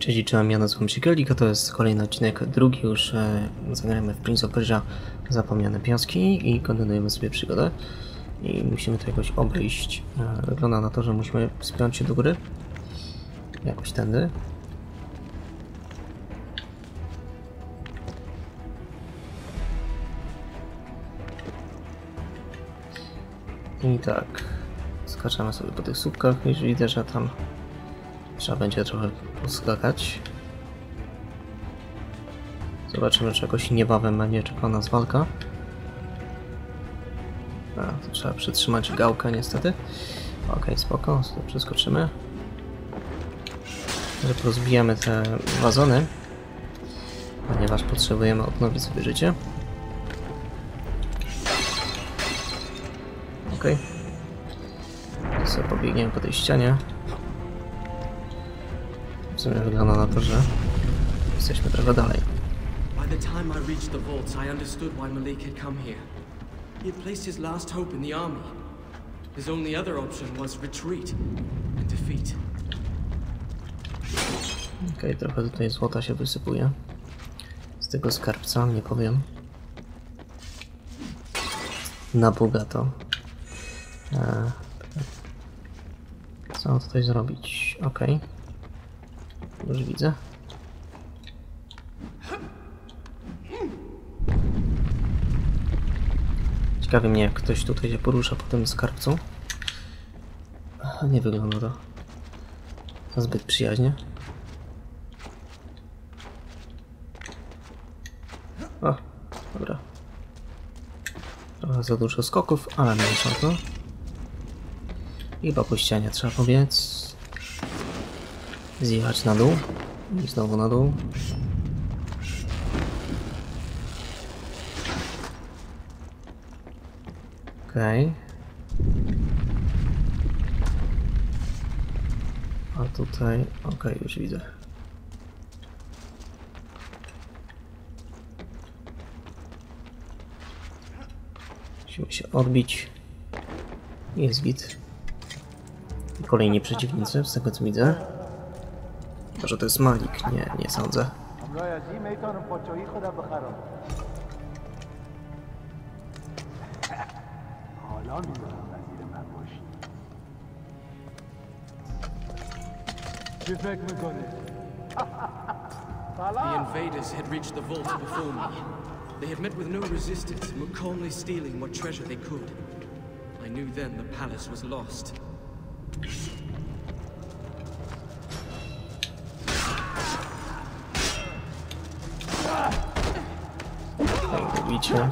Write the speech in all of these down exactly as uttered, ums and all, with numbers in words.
Cześć, czołem, ja nazywam się Kelik, to jest kolejny odcinek, drugi już e, zagramy w Prince of Persia Zapomniane Piaski i kontynuujemy sobie przygodę. I musimy to jakoś obejść. E, wygląda na to, że musimy spiąć się do góry. Jakoś tędy. I tak, skaczemy sobie po tych słupkach, już widzę, że tam trzeba będzie trochę poskakać. Zobaczymy, czy jakoś niebawem będzie czekała nas walka. A, to trzeba przytrzymać gałkę niestety. Ok, spoko, sobie przeskoczymy. Rozbijamy te wazony, ponieważ potrzebujemy odnowić sobie życie. Ok. To sobie pobiegniemy po tej ścianie. W sumie wygląda na to, że jesteśmy trochę dalej. By the time I reached the vaults, I understood why Malik had come here. He had placed his last hope in the army. His only other option was retreat and defeat. Okej, okay, trochę tutaj złota się wysypuje z tego skarbca, nie powiem. Na bogato. Eee, co mam tutaj zrobić? Okej. Okay. Już widzę. Ciekawi mnie, jak ktoś tutaj się porusza po tym skarbcu. Nie wygląda to zbyt przyjaźnie. O, dobra. Trochę za dużo skoków, ale mniejsza to. I chyba po ścianie trzeba pobiec. Zjechać na dół. I znowu na dół. Okej. Okay. A tutaj... Okej, okay, już widzę. Musimy się odbić. Jest git. I kolejni przeciwnicy, z tego co widzę. Może to jest Malik? Nie, nie sądzę. The invaders had reached the vaults before me. They had met with no resistance and were calmly stealing what treasure they could. I knew then the palace was lost. Tak, widzicie.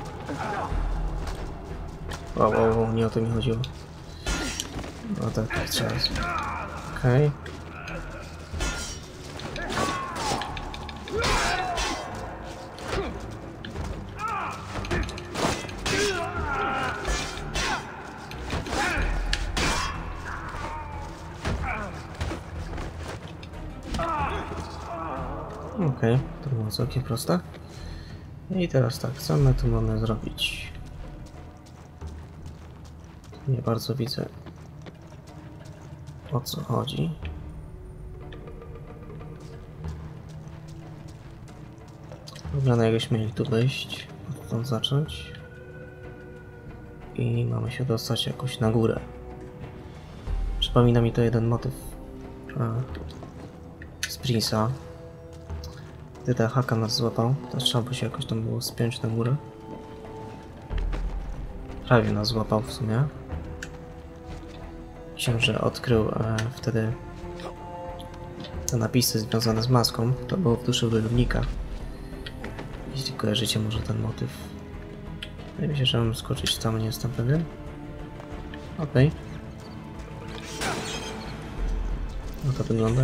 Wow, wow, wow, nie o to mi chodziło. No tak, tak trzeba. Okej. Okay. Okej, okay, to było całkiem proste. I teraz tak, co my tu mamy zrobić? Nie bardzo widzę, o co chodzi. Wygląda, jakbyśmy mieli tu wejść, stąd zacząć. I mamy się dostać jakoś na górę. Przypomina mi to jeden motyw z Prince'a. Gdy ta haka nas złapał, to trzeba by się jakoś tam było spiąć na górę. Prawie nas złapał w sumie. Książę odkrył e, wtedy te napisy związane z maską. To było w duszy wojownika. Jeśli kojarzycie może ten motyw. Wydaje mi się, że mam skoczyć tam, nie jestem pewien. Okej. Okay. No to wygląda.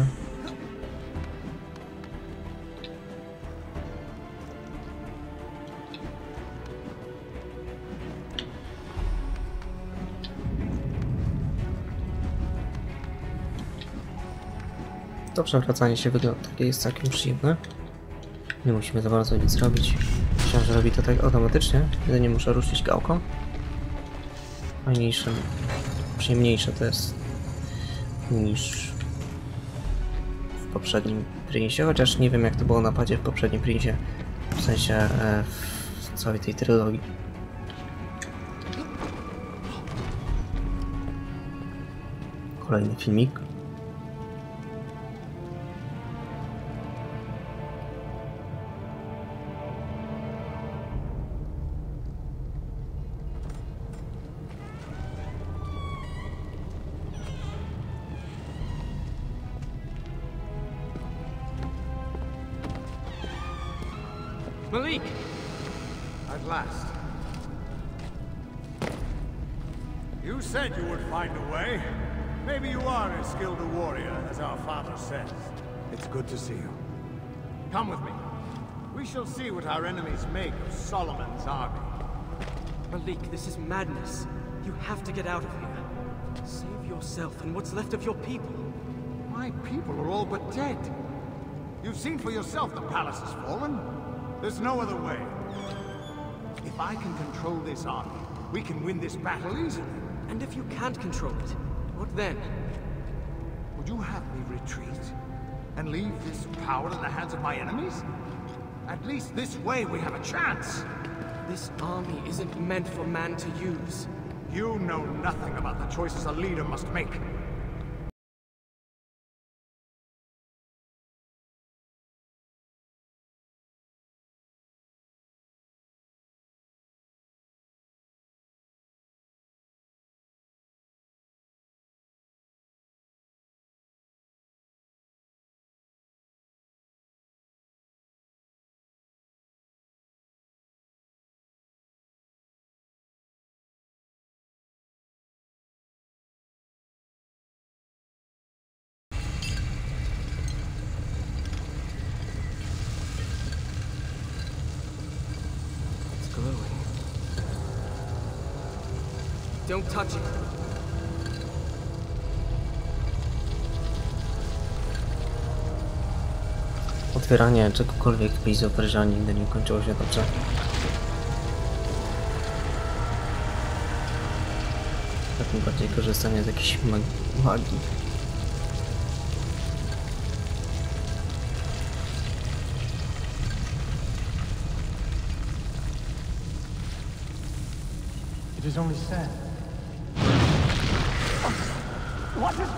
To przewracanie się wygląda, takie jest całkiem przyjemne. Nie musimy za bardzo nic robić. Myślałem, że robi to tak automatycznie, jedynie muszę ruszyć gałką. Fajniejsze, przyjemniejsze to jest niż w poprzednim Prince'ie, chociaż nie wiem jak to było na padzie w poprzednim Prince'ie, w sensie e, w całej tej trylogii. Kolejny filmik. Malik! At last. You said you would find a way. Maybe you are as skilled a warrior as our father says. It's good to see you. Come with me. We shall see what our enemies make of Solomon's army. Malik, this is madness. You have to get out of here. Save yourself and what's left of your people. My people are all but dead. You've seen for yourself the palace has fallen. There's no other way. If I can control this army, we can win this battle easily. And if you can't control it, what then? Would you have me retreat? And leave this power in the hands of my enemies? At least this way we have a chance. This army isn't meant for man to use. You know nothing about the choices a leader must make. Glowing. Don't touch it. Otwieranie czegokolwiek w Prince of Persia nigdy nie kończyło się dobrze. Tak bardziej korzystanie z jakiejś mag magii. It is only sand. What is...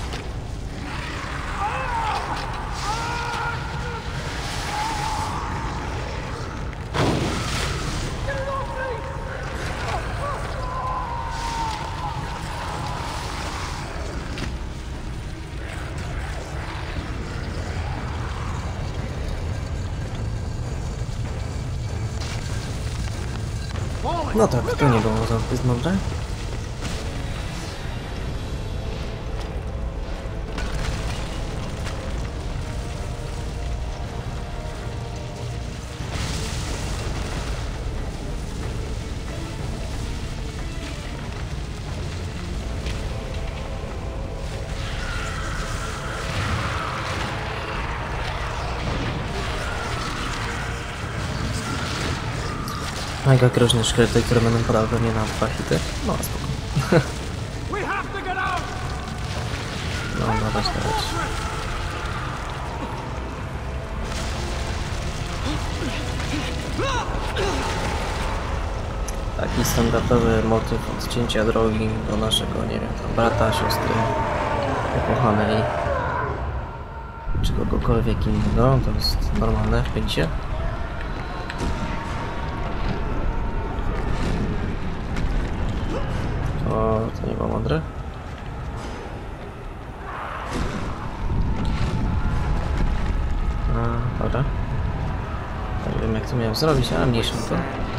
No tak, to nie było zbyt mądre. Mega groźne szkielety, które będą padały pewnie na dwa hity. No spoko. No dawać, dawać. Taki standardowy motyw odcięcia drogi do naszego, nie wiem, tam brata, siostry, ukochanej, czy kogokolwiek innego. To jest normalne w Prince'ie. O, to nie było mądre. A, dobra. Nie wiem jak to miałem zrobić, ale mniejszym to.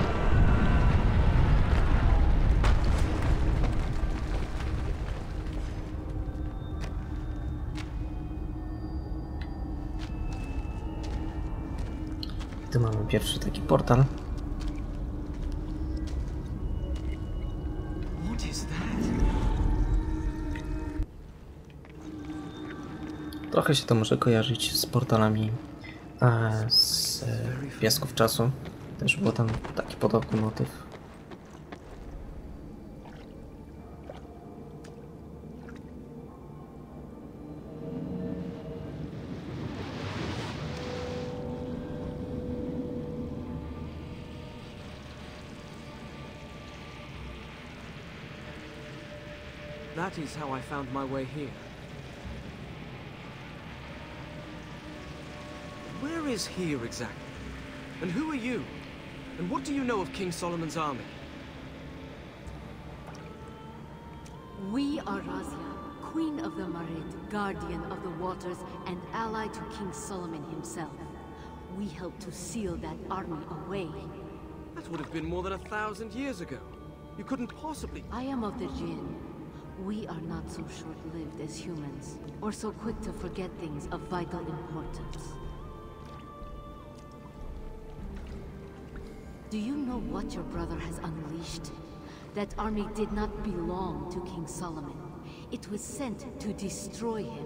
I tu mamy pierwszy taki portal. Trochę się to może kojarzyć z portalami e, z e, Piasków Czasu. Też był tam taki podobny motyw. That is how I found my way here. Where is here exactly? And who are you? And what do you know of King Solomon's army? We are Razia, Queen of the Marid, Guardian of the Waters, and ally to King Solomon himself. We helped to seal that army away. That would have been more than a thousand years ago. You couldn't possibly... I am of the Jinn. We are not so short-lived as humans, or so quick to forget things of vital importance. Do you know what your brother has unleashed? That army did not belong to King Solomon. It was sent to destroy him.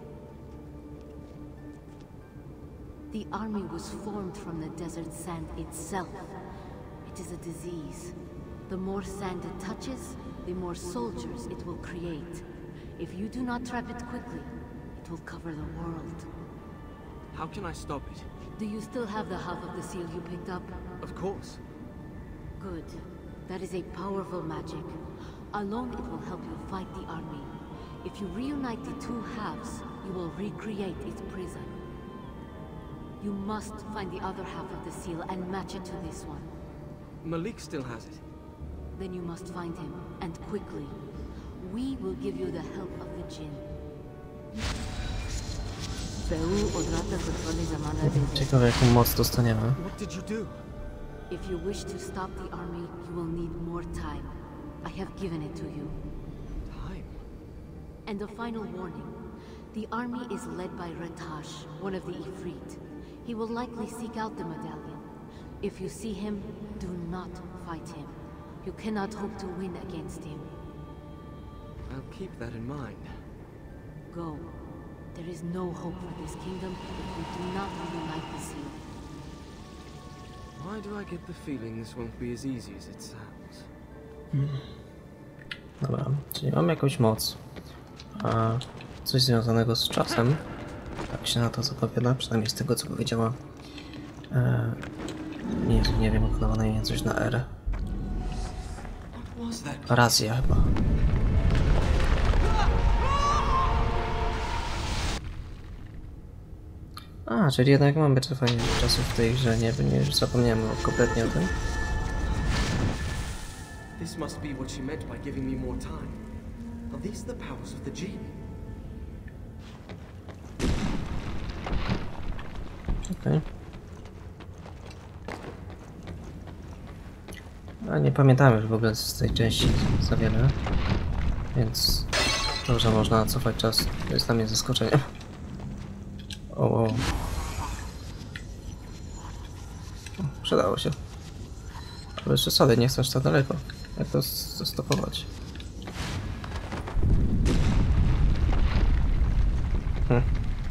The army was formed from the desert sand itself. It is a disease. The more sand it touches, the more soldiers it will create. If you do not trap it quickly, it will cover the world. How can I stop it? Do you still have the half of the seal you picked up? Of course. Good. That is a powerful magic. Alone it will help you fight the army. If you reunite the two halves, you will recreate its prison. You must find the other half of the seal and match it to this one. Malik still has it. Then you must find him, and quickly. We will give you the help of the Jinn. Ciekawe, jaką moc dostaniemy. What did you do? If you wish to stop the army, you will need more time. I have given it to you. Time? And a final warning. The army is led by Ratash, one of the Ifrit. He will likely seek out the medallion. If you see him, do not fight him. You cannot hope to win against him. I'll keep that in mind. Go. There is no hope for this kingdom if we do not reunite the seal. Why do I get the feeling this won't be as easy as it sounds? Dobra, czyli mam jakąś moc. A coś związanego z czasem. Tak się na to zapowiada, przynajmniej z tego, co powiedziała. E, nie, nie wiem, jak na imię, coś na R. Razja chyba. A, czyli jednak mamy cofanie czasu w tej grze, nie, nie już zapomniałem kompletnie o tym. This must be what she meant by giving me more time. Are these the powers of the Jinn? Okej. A nie pamiętamy już w ogóle z tej części za wiele, więc to, że można cofać czas, to jest dla mnie zaskoczeniem. O, o. O, przydało się. Ale jeszcze sobie nie chcesz tak daleko. Jak to zastopować? Hm.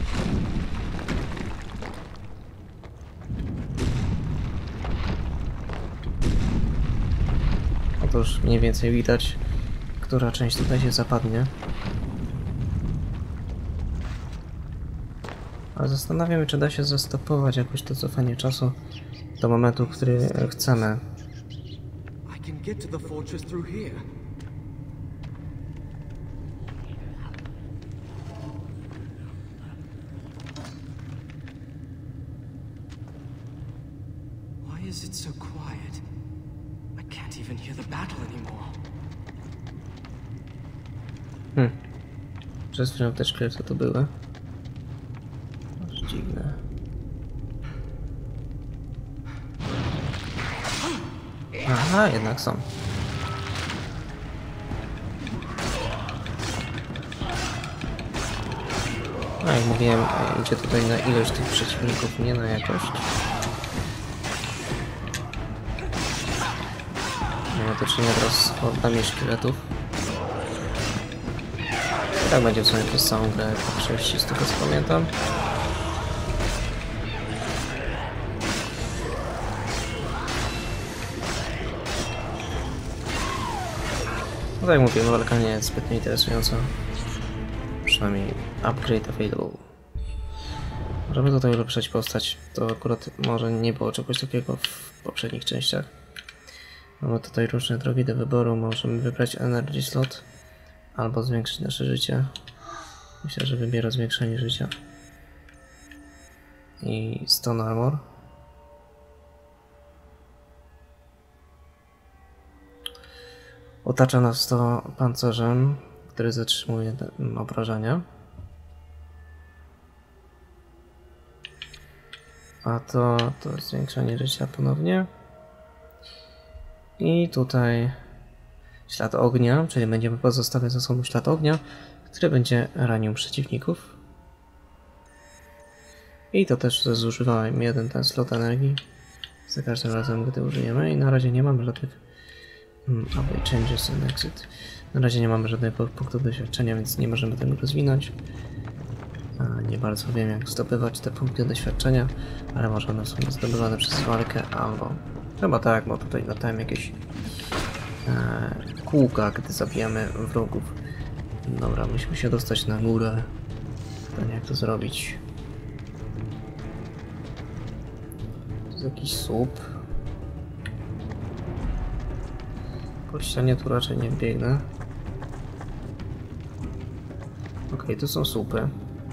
Otóż mniej więcej widać, która część tutaj się zapadnie. Ale zastanawiam się, czy da się zastopować jakoś to cofanie czasu do momentu, który chcemy. I can get to the fortress through here. Why is it so quiet? I can't even hear the battle anymore. Hmm. Przez chwilę też co to były. Aż dziwne. Aha, jednak są. No jak mówiłem, idzie tutaj na ilość tych przeciwników, nie na jakość. Mamy do czynienia teraz z hordami szkieletów. I tak będzie w sumie przez całą grę po przejściu, z tego co pamiętam. No tak jak mówiłem, walka nie jest zbytnio interesująca. Przynajmniej upgrade available. Żeby tutaj ulepszać postać, to akurat może nie było czegoś takiego w poprzednich częściach. Mamy tutaj różne drogi do wyboru, możemy wybrać energy slot, albo zwiększyć nasze życie. Myślę, że wybiorę zwiększenie życia. I Stone Armor. Otacza nas to pancerzem, który zatrzymuje obrażenia. A to, to jest zwiększenie życia ponownie. I tutaj ślad ognia, czyli będziemy pozostawiać za sobą ślad ognia, który będzie ranił przeciwników. I to też zużywałem jeden ten slot energii za każdym razem, gdy użyjemy. I na razie nie mamy żadnych hmm, changes and exit. Na razie nie mamy żadnych punktów doświadczenia, więc nie możemy tego rozwinąć. A nie bardzo wiem, jak zdobywać te punkty doświadczenia, ale może one są zdobywane przez walkę albo... Chyba tak, bo tutaj latałem jakieś e, kółka, gdy zabijamy wrogów. Dobra, musimy się dostać na górę. Pytanie, jak to zrobić. To jest jakiś słup. Po ścianie tu raczej nie biegnę. Okej, okay, to są słupy.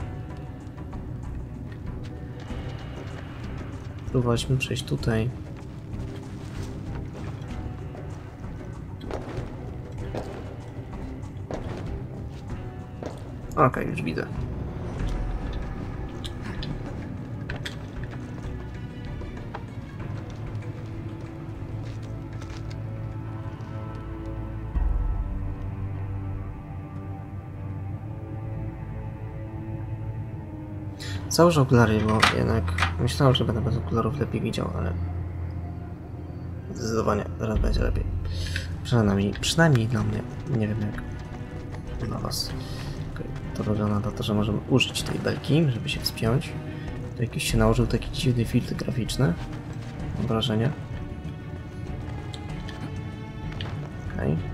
Próbowaliśmy przejść tutaj. Okej, okay, już widzę. Założę okulary, bo jednak myślałem, że będę bez okularów lepiej widział, ale zdecydowanie teraz będzie lepiej. Przynajmniej, przynajmniej dla mnie. Nie wiem jak dla was. Okay, to wygląda na to, że możemy użyć tej belki, żeby się wspiąć. Tu jakiś się nałożył taki dziwny filtr graficzny. Mam wrażenie. Okej. Okay.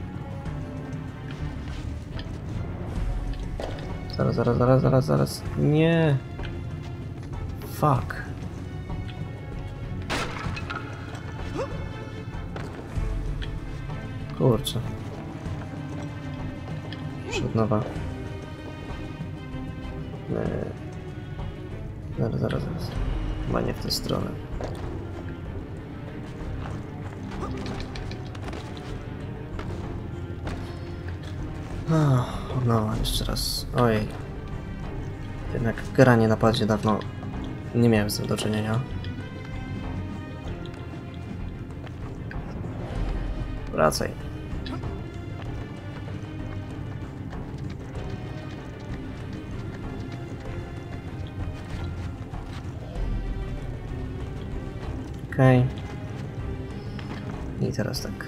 Zaraz, zaraz, zaraz, zaraz, zaraz. Nie! Fuck. Kurczę. Przed nowa. Eee. Zaraz, zaraz, zaraz. Chyba nie w tę stronę. No, od nowa jeszcze raz. Ojej. Jednak granie na padzie dawno nie miałem z tym do czynienia. Wracaj. Okej. Okay. I teraz tak.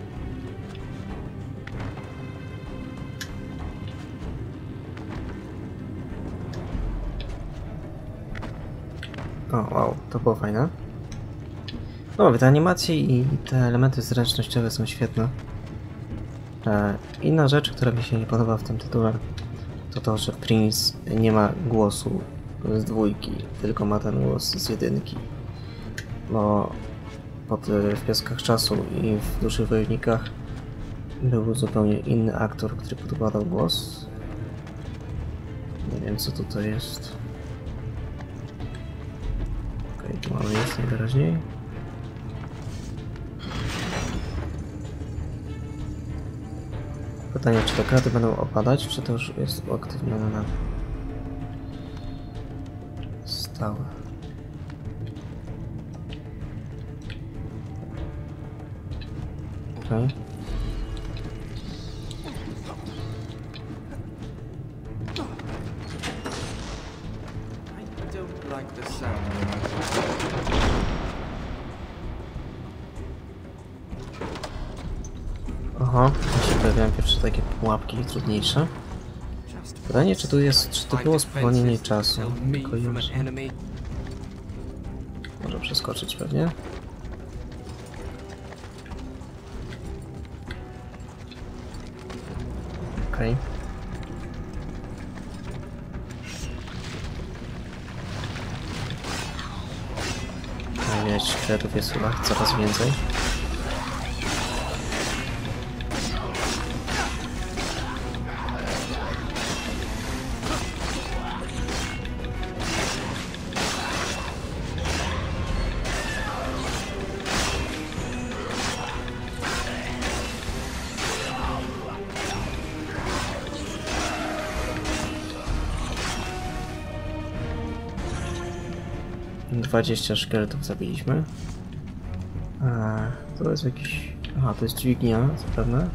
O, wow, to było fajne. No, te animacje i te elementy zręcznościowe są świetne. E, inna rzecz, która mi się nie podoba w tym tytule, to to, że Prince nie ma głosu z dwójki, tylko ma ten głos z jedynki. Bo pod, w Piaskach Czasu i w Dużych Wojownikach był zupełnie inny aktor, który podkładał głos. Nie wiem, co tutaj jest. Okej, okay, tu mamy jest najwyraźniej. Pytanie, czy te kraty będą opadać, czy to już jest uaktywnione na stałe. Okej. Okay. Aha, tu się pojawiają pierwsze takie pułapki trudniejsze. Pytanie, czy tu jest, czy to było spowolnienie czasu? Tylko już... Może przeskoczyć pewnie. Okej. Okay. Widać, kreatów jest chyba coraz więcej. dwadzieścia szkieletów zabiliśmy. Eee, to jest jakiś... Aha, to jest dźwignia, zapewne.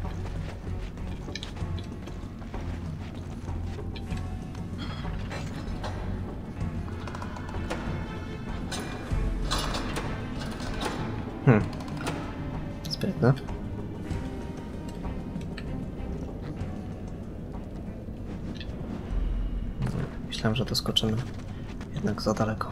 Hmm. Sprytne. Myślałem, że doskoczymy. Jednak za daleko.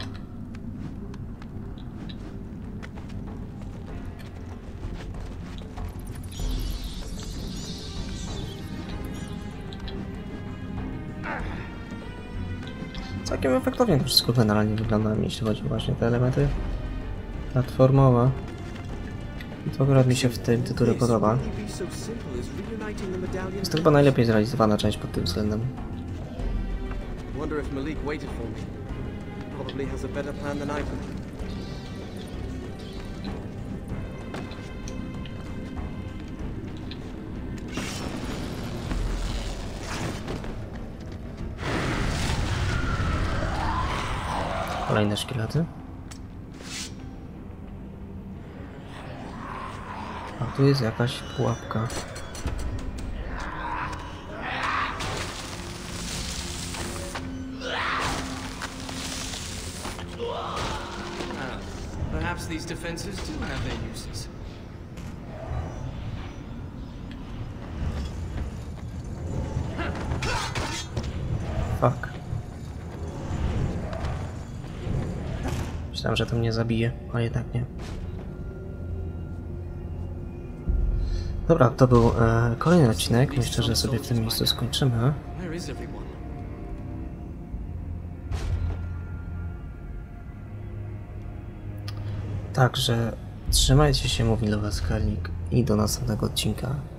Całkiem efektownie to wszystko generalnie wygląda, jeśli chodzi właśnie o te elementy platformowe. I to akurat mi się w tym tytule podoba. Jest to chyba najlepiej zrealizowana część pod tym względem. Wonder if Malik waited for me. Probably has a better plan than I do. Kolejne szkielety. A tu jest jakaś pułapka. Perhaps these defenses do have their uses. Fuck. Myślałem, że to mnie zabije, ale jednak nie. Dobra, to był e, kolejny odcinek. Myślę, że sobie w tym miejscu skończymy. Where is everyone? Także trzymajcie się, mówi Loweskanik i do następnego odcinka.